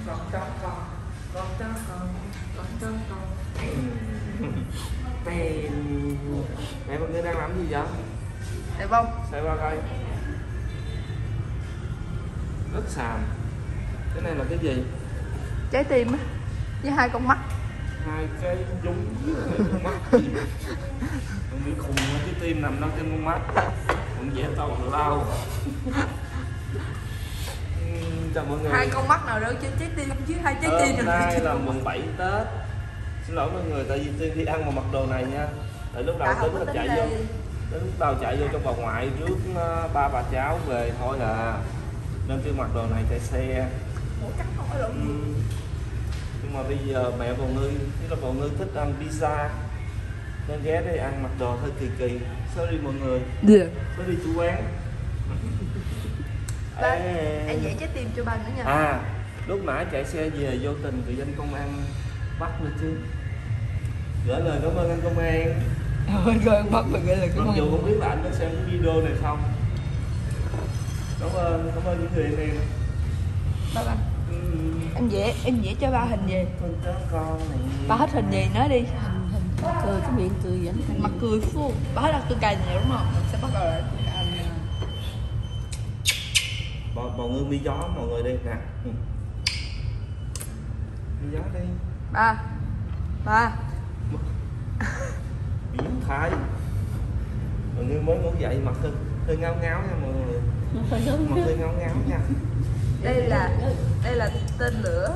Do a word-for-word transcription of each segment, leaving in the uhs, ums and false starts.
con chó con con chó con con chó con. Tên mẹ mọi người đang làm gì vậy? Đẹp không? Xem qua coi. Rất xàm. Cái này là cái gì? Trái tim á, với hai con mắt. Hai cái dung với con mắt gì? Con bị khùng cái tim nằm đâu trên con mắt. Cũng dễ tao lao. Chào mọi người. Hai con mắt nào đâu trên trái tim chứ hai trái tim. Hôm nay là mùng bảy Tết. Xin lỗi mọi người tại vì Tiên đi ăn mà mặc đồ này nha. Tại lúc đầu tính là chạy vô, đến lúc đầu chạy vô trong bà ngoại rước ba bà cháu về thôi à. Nên Tiên mặc đồ này chạy xe. Ừ. Nhưng mà bây giờ mẹ bầu ngư, tức là bầu ngư thích ăn pizza nên ghé đây ăn mặc đồ hơi kỳ kỳ. Sorry mọi người. Yeah. Sorry chủ quán. Ba, anh dạy trái tim cho ba nữa nha. À, lúc nãy chạy xe về vô tình bị anh công an bắt nữa chứ. Gửi lời cảm ơn anh công an. Ôi rồi anh bắt mình gửi lời cảm ơn. Mặc dù không biết là anh có xem cái video này không. Cảm ơn, cảm ơn những người anh em. Ba ba. Ừ. Em vẽ, em vẽ cho ba hình gì? Con chó con này. Ba hết hình gì nói đi. Hình hình cười cái miệng cười vậy. Mặt cười phù. Ba hết là cười cay nhiều đúng không? Mình sẽ bắt đầu lại cười cay. Bò, bò ngư mi gió mọi người đi nè. Ừ. Mi gió đi. Ba. Ba. Biến thái. Bò ngư mới ngủ dậy mặt hơi, hơi ngáo ngáo nha mọi người. Mặt hơi ngáo ngáo nha. Đây là đây là tên lửa.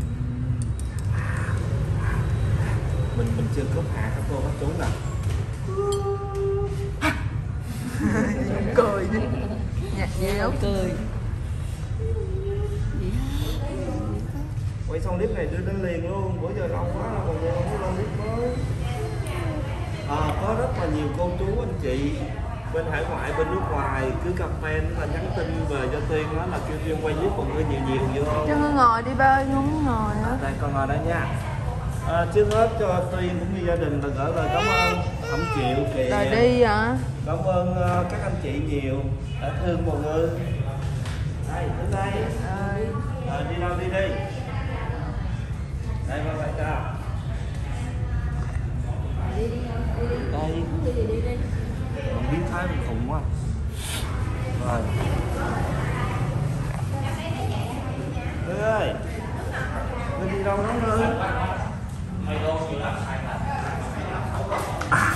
Mình mình chưa cướp hạ các cô các chú nè. Cười đi. Nhạt nhẽo cười. Quay xong clip này đưa đến liền luôn, bữa giờ lâu quá rồi mọi người không có lên clip mới. À, có rất là nhiều cô chú anh chị bên hải ngoại, bên nước ngoài cứ comment là nhắn tin về cho Tiên đó là kêu Tiên quay clip mọi người nhiều nhiều vô. Cho ngươi ngồi đi ba, không ngồi á. Đây con ngồi đây nha. À, trước hết cho Tiên cũng như gia đình là gửi lời cảm ơn. Không chịu kìa. Rồi đi hả? Cảm ơn uh, các anh chị nhiều đã thương mọi người. Đây, đến đây. À, đi đâu đi đi. Đây vào lại cho. Đây. Còn biến thái mình khủng quá. Rồi. Ê ơi. Mình đi đâu đó nữa. À.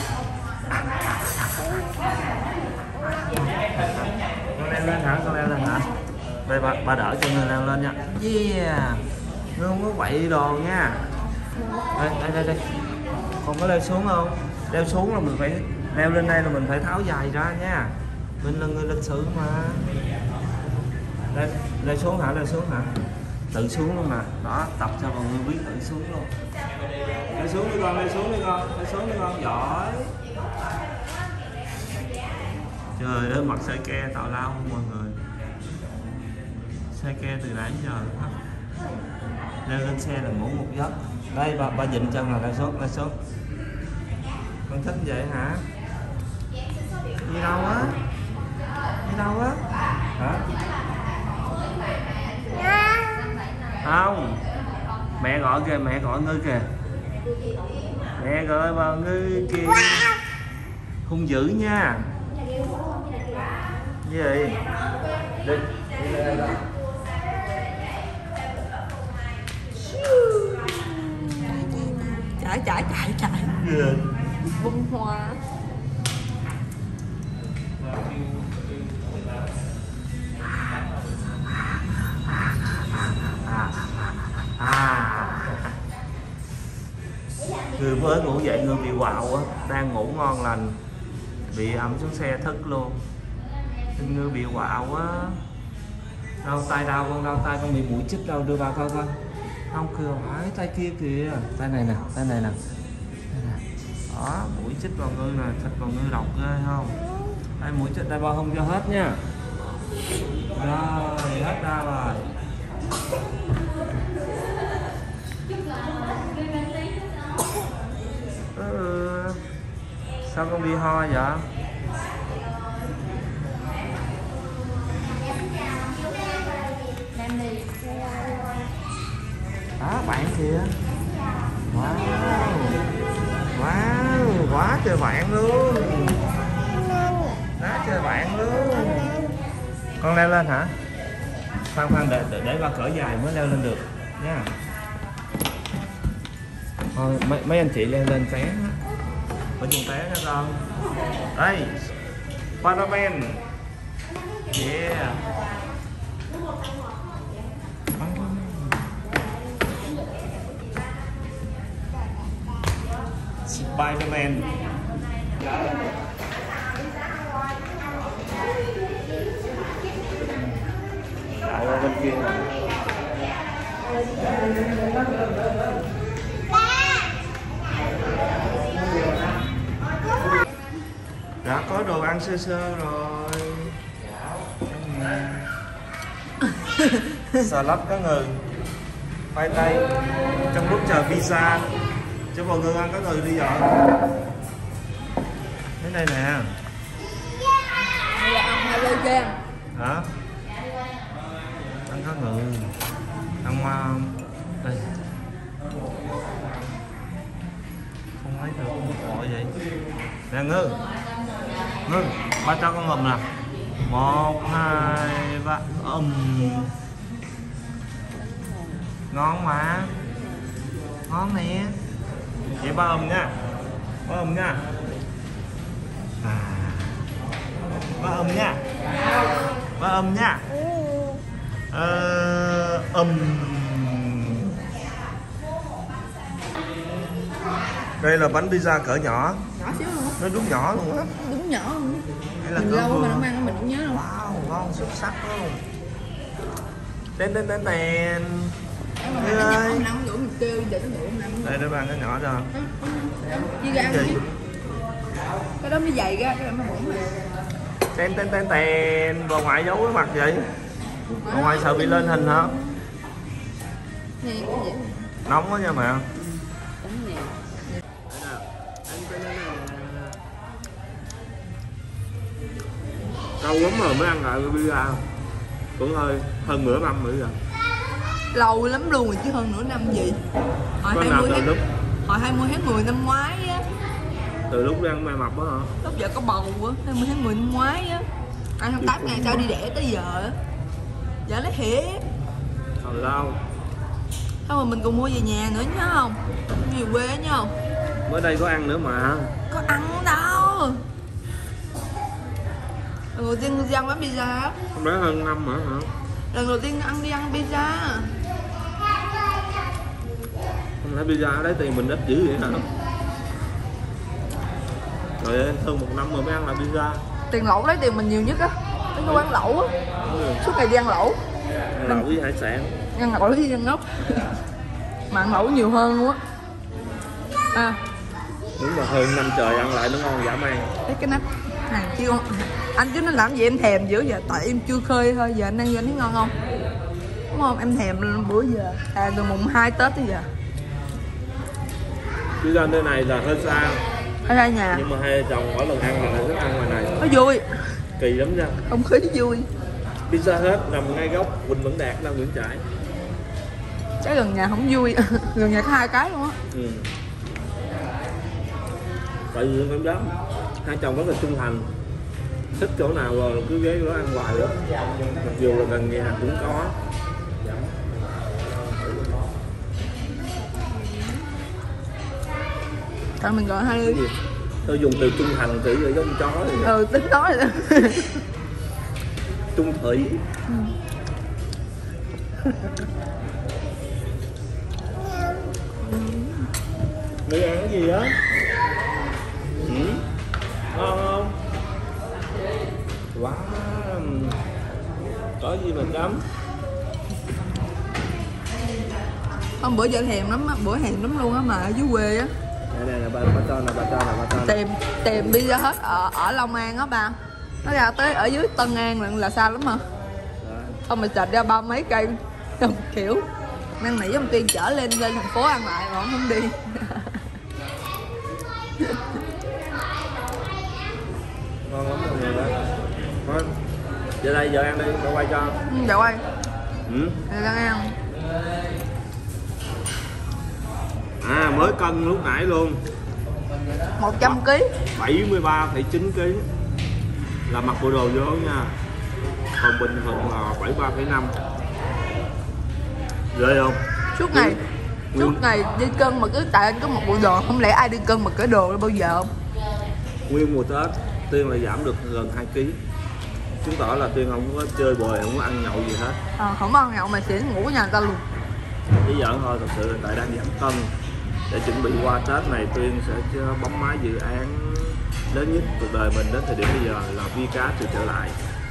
Con leo lên hả? Con leo lên hả? Đây bà, bà đỡ cho người leo lên nha. Yeah. Ngươi không có quậy đồ nha. Đây, đây, đây, đây. Con có leo xuống không? Leo xuống là mình phải leo lên đây là mình phải tháo giày ra nha. Mình là người lịch sự mà. Đây, leo xuống hả? Leo xuống hả? Tự xuống luôn nè. Đó, tập cho mọi người biết tự xuống luôn. Leo xuống đi con, leo xuống đi con, leo xuống đi con, giỏi. Trời ơi, mặt xe ke tào lao không mọi người. Xe ke từ nãy giờ hết. Leo lên xe là ngủ một giấc. Đây bà, bà dịnh chân là leo xuống, leo xuống. Con thích vậy hả? Đi đâu á? Đi đâu á? Hả? Không. Mẹ gọi kìa, mẹ gọi Ngư kìa. Mẹ gọi bà Ngư kìa. Hung dữ nha. Gì vậy? Đi, đi lên đây. Chạy chạy chạy chạy. Yeah. Bông hoa. À. Người mới ngủ dậy người bị quạo á, đang ngủ ngon lành bị ẩm xuống xe thức luôn. Người bị quạo á. Đau tay đau con, đau tay con bị mũi chích đâu, đưa bà coi coi. Không kìa, phải tay kia kìa, tay này nè, tay này nè. Đó, mũi chích vào ngư nè, thịt vào ngư độc ghê không? Đây mũi chích đây bao không cho hết nha. Rồi, hết ra rồi. Ừ. Sao con bị ho vậy? Đó bạn kìa. Wow. Wow, quá trời bạn luôn. Quá trời bạn luôn. Con leo lên hả? Khoan khoan để để, để ba cỡ dài mới leo lên được nha. Thôi mấy, mấy anh chị leo lên té á. Phải dùng té nha con. Đây. Spiderman. Yeah. Spiderman. Lại qua bên kia này. Đã có đồ ăn sơ sơ rồi. Salad cá ngừ, khoai tây trong lúc chờ pizza. Cho mọi người ăn cá ngừ đi giờ. Cái này nè. Đây là ăn halogen. Hả? Ăn cá ngừ. Ăn hoa. Đây. Không lấy được không gọi vậy. Nè Ngư. Ngư, ba cho con ngụm nè. Một, hai, ba. Ừm. Ngon mà. Ngon nè. Vậy ba ôm nha. Ba ôm nha. À. Ba ôm nha. Ba ôm nha. Ờ, ôm. Đây là bánh pizza cỡ nhỏ. Nhỏ xíu luôn. Nó đúng nhỏ luôn á. Đúng nhỏ luôn. Hay là Mình cỡ lâu vừa? mà nó mang mình cũng nhớ đâu. Wow, ngon xuất sắc luôn. Tên tên tên tên. Em mà cái nhỏ ông nào cũng ngủ mình kêu giờ nó ngủ năm. Đây để bàn cái nhỏ cho. Chia ra ăn đi. Cái đó mới dày ra, cái đó mới bụng mà. Tên tên tên tên. Bà ngoại giấu cái mặt vậy. Bà ngoại sợ bị lên hình hả? Nè, cái gì? Nóng quá nha mẹ. Đúng nè. Lâu lắm rồi mới ăn lại pizza. Cũng hơi hơn nửa năm nữa rồi. Lâu lắm luôn rồi chứ hơn nửa năm gì. Hồi Có hai nào mươi từ tháng lúc hồi hai mươi tháng mười năm ngoái á. từ lúc đi ăn mai mập đó hả? Lúc vợ có bầu á, hai mươi tháng mười năm ngoái á. Ăn tháng tám ngày sau đi đẻ tới giờ á. Dạ lấy thiệt. Hồi lâu. Xong rồi mình cùng mua về nhà nữa nhớ không? Về quê nhớ không? Mới đây có ăn nữa mà. Có ăn đâu. Lần đầu tiên đi ăn bánh pizza á. Không lẽ hơn năm hả hả? Lần đầu tiên ăn đi ăn pizza. Không lẽ pizza đấy tiền mình ít dữ vậy hả? Rồi hơn một năm rồi mới ăn lại pizza. Tiền lẩu lấy tiền mình nhiều nhất á. Cái quán lẩu á. Suốt ngày đi ăn lẩu. Ăn lẩu với hải sản. Ăn lẩu với dân ngốc. Mà ăn lẩu nhiều hơn luôn á. À, Đúng mà hơn năm trời ăn lại nó ngon dã man. lấy cái nắp hàng chưa anh chứ nó làm gì em thèm dữ vậy, tại em chưa khơi thôi, giờ anh ăn vô anh thấy ngon không, đúng không? Em thèm bữa giờ à từ mùng hai Tết tới giờ. Chứ ra nơi này là hơi xa Ở đây nhà nhưng mà hai vợ chồng mỗi lần ăn là lại thích ăn ngoài này. nó vui, Kỳ lắm nha. không khí vui. Pizza hết nằm ngay góc Quỳnh Vẫn Đạt là Nguyễn Trãi. Cái gần nhà không vui. Gần nhà có hai cái luôn á. Ừ. Tại vì em dám hai chồng rất là trung thành, thích chỗ nào rồi cứ ghé đó ăn hoài đó, mặc dù là gần nhà cũng có. Tại mình gọi hai Cái gì? Tôi dùng từ trung thành từ giống con chó vậy. ừ tính nói rồi đó. Trung thủy. Đi ăn cái gì á? Ừ? Ngon không? Wow. Có gì mà chấm? Hôm bữa giờ thèm lắm á, bữa thèm lắm luôn á mà ở dưới quê á. Đây này là ba ba cho nè, ba cho nè, ba cho nè. Tìm tìm đi ra hết ở ở Long An á ba. Nó ra tới ở dưới Tân An là, là xa lắm hả? Không mà chệch ra ba mấy cây kiểu năn nỉ ông Tiên chở lên lên thành phố ăn lại mà ông không đi. Ngon lắm mọi người đó. Thôi, giờ đây giờ ăn đi, tôi quay cho. Ừ, dạ quay. Ừ. Rồi đang ăn. mới cân lúc nãy luôn. một trăm ký. bảy mươi ba phẩy chín ký là mặc bộ đồ vô nha. Còn bình thường là bảy mươi ba phẩy năm. Ghê không? Suốt ngày Suốt ngày đi cân mà cứ tại anh có một bộ đồ. Không lẽ ai đi cân mà cởi đồ bao giờ không? Nguyên mùa Tết Tiên là giảm được gần hai ký. Chứng tỏ là Tiên không có chơi bời, không có ăn nhậu gì hết. À, không ăn nhậu mà sẽ ngủ ở nhà người ta luôn. Chỉ giỡn thôi, thật sự là tại đang giảm cân. Để chuẩn bị qua Tết này Tiên sẽ bấm máy dự án lớn nhất cuộc đời mình đến thời điểm bây giờ là vi cá sự trở lại.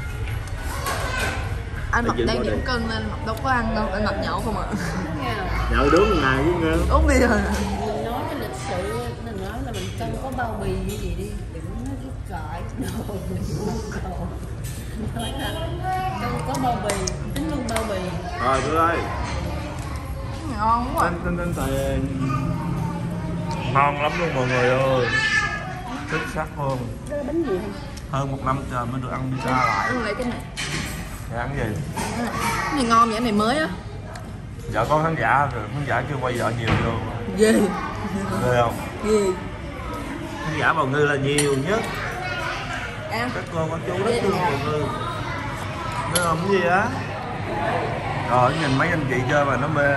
Anh Mập đang giảm cân nên Mập đâu có ăn đâu, anh Mập nhậu không ạ? Nhậu đúng một ngày cũng ngon. Uống bia rồi. Mình nói cái lịch sự, mình nói là mình cân có bao bì như gì đi, đừng nói cái cãi đồ mình uống cầu. Nói là cân có bao bì, tính luôn bao bì. Rồi tôi ơi. Ngon quá. Tên tên tên tiền. Ngon lắm luôn mọi người ơi. Xuất sắc luôn. Đó là bánh gì hả? Hơn một năm trời mới được ăn pizza lại. Ăn lại cái này. Thì ăn gì? Cái này ngon vậy, này mới á. Dạ có khán giả rồi, khán giả kêu quay vợ nhiều vô. Ghê. Ghê không? Ghê. Khán giả Bào Ngư là nhiều nhất. Ăn. Các cô các chú rất thương Bào Ngư. Nó không cái gì á. Rồi nhìn mấy anh chị chơi mà nó mê.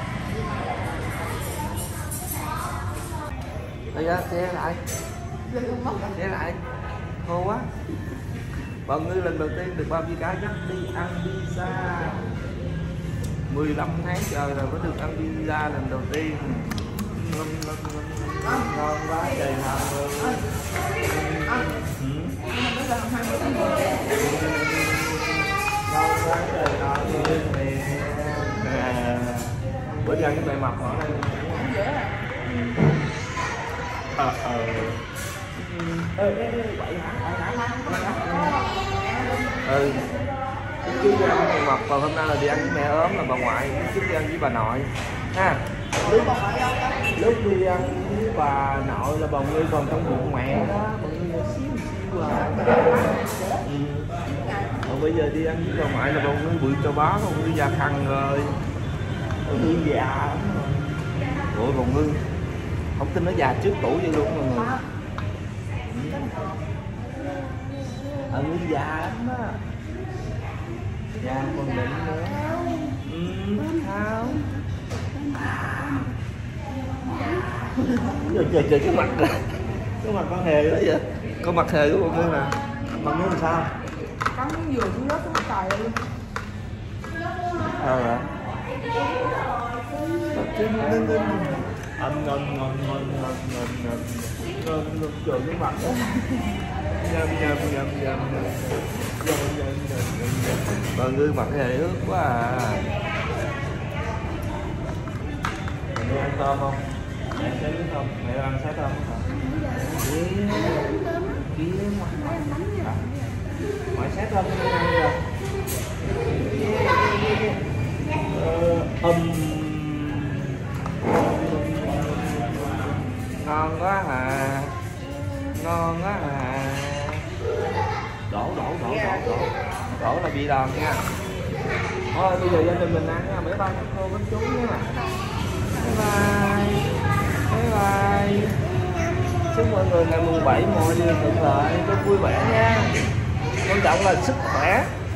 Đây ra, xe lại. Xe lại. Khô quá. Bào Ngư lần đầu tiên được bao nhiêu cái dắt đi ăn pizza. mười lăm tháng trời rồi mới được ăn pizza lần đầu tiên. Ngon, ngon, ngon, ngon quá trời nào rồi. Ngon quá trời nào rồi. Bữa giờ cái mẹ mập ở đây. Ờ ờ. Ê ê ê, quậy hả? Quậy hả? Ừ. Trước đi ăn mẹ mập, còn hôm nay là đi ăn với mẹ ốm là bà ngoại, trước đi ăn với bà nội ha. Lúc, lúc đi ăn với bà nội là Bào Ngư còn trong bụng mẹ đó, Bào Ngư là xíu xíu à. Ừ. Còn bây giờ đi ăn với bà ngoại là Bào Ngư bự cho bá, Bào Ngư già khăn rồi. Bào Ngư già lắm rồi. Ủa Bào Ngư không tin nó già trước tuổi vậy luôn mọi người. Bào Ngư già lắm á. Dạ còn định nữa. Ừ, sao? Trời trời trời cái mặt này. Cái mặt con hề đó vậy. Con mặt hề của con nè. Mặt nó làm sao? Cắn vừa xuống đất nó cài luôn. Sao vậy? Anh ngon ngon ngon ngon ngon ngon ngon ngon trời cái mặt đó. Nhâm nhâm nhâm nhâm Bà Ngư mặt hề ướt quá à. Mẹ ăn tôm không? Mẹ xé miếng không? Mẹ ăn xé tôm không? Kia Kia Ngoại xé tôm không ăn rồi. Âm Ngon quá à. Ngon quá à. Đổ đổ đổ đổ đổ đổ là bị đòn nha. Thôi bây giờ gia đình mình ăn nha, mấy ba các cô các chú nha. Bye bye. Bye bye. Chúc mọi người ngày mùng bảy mọi điều thuận lợi, rất vui vẻ nha. Quan trọng là sức khỏe.